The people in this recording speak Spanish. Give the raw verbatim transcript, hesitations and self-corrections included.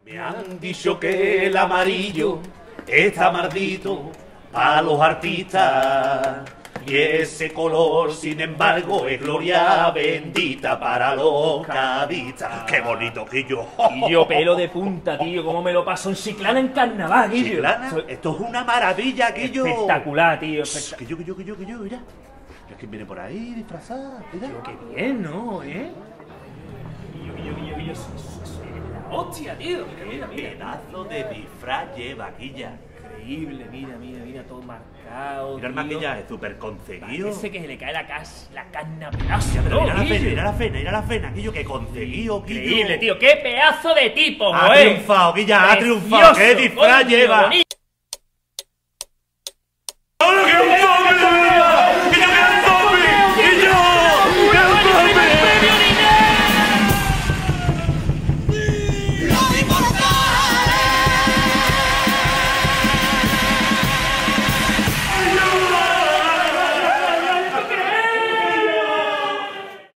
Me han dicho que el amarillo está maldito para los artistas. Y ese color, sin embargo, es gloria bendita para los cadistas. ¡Qué bonito, Guillo! Guillo, pelo de punta, tío. ¿Cómo me lo paso en Chiclana en carnaval, Guillo? ¿Chiclana? Soy... Esto es una maravilla, Guillo. Espectacular, tío. Espect... Guillo, Guillo, Guillo, Guillo, mira. Es que viene por ahí disfrazada, mira. Tío, qué bien, ¿no? ¿Eh? Guillo, Guillo, Guillo, Guillo. Soy la hostia, tío. Mira, mira, Qué mira. pedazo de disfraz lleva, Guilla. Increíble, mira, mira, mira, todo marcado. Mira el tío. maquillaje, súper conseguido. Parece que se le cae la, cas la carne pedazo. Pero mira la Guillo. pena, mira la pena, mira la pena, Guillo, que conseguido, Guillo. Increíble, tío. ¡Qué pedazo de tipo, Ha joder! triunfado, Guilla, ha triunfado. Precioso, ¡Qué disfraz coño, lleva! bonito.